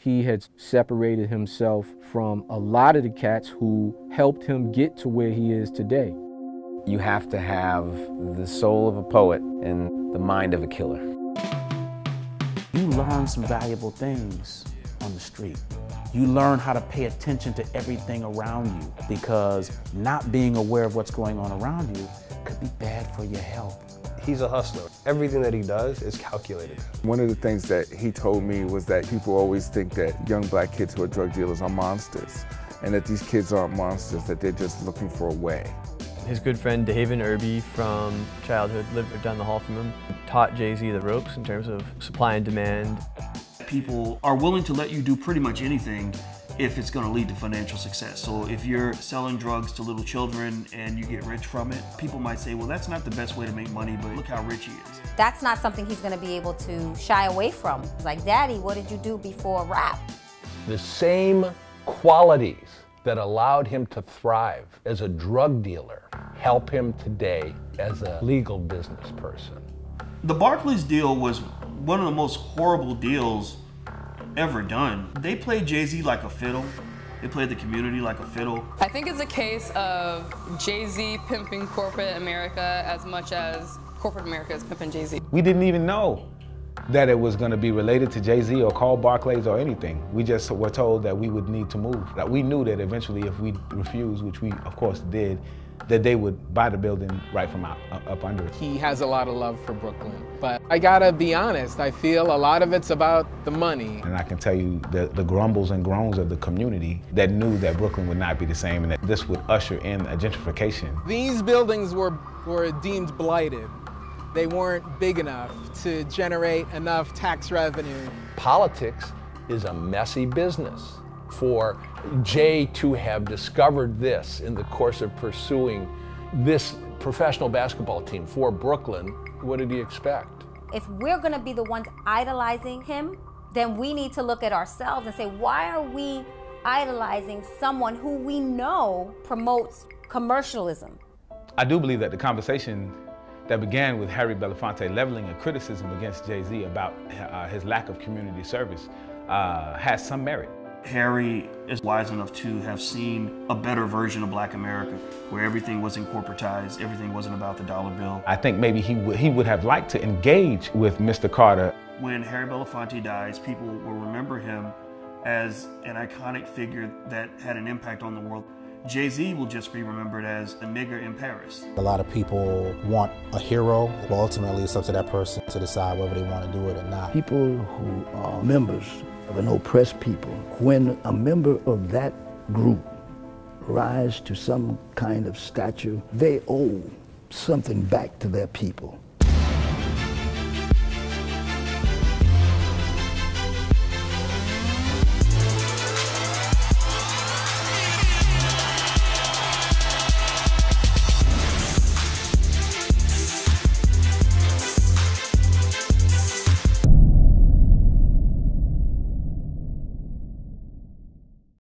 he had separated himself from a lot of the cats who helped him get to where he is today. You have to have the soul of a poet and the mind of a killer. You learn some valuable things on the street. You learn how to pay attention to everything around you, because not being aware of what's going on around you could be bad for your health. He's a hustler. Everything that he does is calculated. One of the things that he told me was that people always think that young black kids who are drug dealers are monsters, and that these kids aren't monsters, that they're just looking for a way. His good friend David Irby from childhood lived down the hall from him, taught Jay-Z the ropes in terms of supply and demand. People are willing to let you do pretty much anything if it's going to lead to financial success. So if you're selling drugs to little children and you get rich from it, people might say, well, that's not the best way to make money, but look how rich he is. That's not something he's going to be able to shy away from. It's like, Daddy, what did you do before rap? The same qualities that allowed him to thrive as a drug dealer help him today as a legal business person. The Barclays deal was one of the most horrible deals ever done. They played Jay-Z like a fiddle. They played the community like a fiddle. I think it's a case of Jay-Z pimping corporate America as much as corporate America is pimping Jay-Z. We didn't even know that it was going to be related to Jay-Z or called Barclays or anything. We just were told that we would need to move. That we knew that eventually if we refused, which we of course did, that they would buy the building right from up under it. He has a lot of love for Brooklyn, but I gotta be honest, I feel a lot of it's about the money. And I can tell you the grumbles and groans of the community that knew that Brooklyn would not be the same and that this would usher in a gentrification. These buildings were deemed blighted. They weren't big enough to generate enough tax revenue. Politics is a messy business. For Jay to have discovered this in the course of pursuing this professional basketball team for Brooklyn, what did he expect? If we're going to be the ones idolizing him, then we need to look at ourselves and say, why are we idolizing someone who we know promotes commercialism? I do believe that the conversation that began with Harry Belafonte leveling a criticism against Jay-Z about his lack of community service has some merit. Harry is wise enough to have seen a better version of Black America, where everything wasn't corporatized, everything wasn't about the dollar bill. I think maybe he would have liked to engage with Mr. Carter. When Harry Belafonte dies, people will remember him as an iconic figure that had an impact on the world. Jay-Z will just be remembered as a nigger in Paris. A lot of people want a hero, but ultimately it's up to that person to decide whether they want to do it or not. People who are members of an oppressed people, when a member of that group rise to some kind of stature, they owe something back to their people.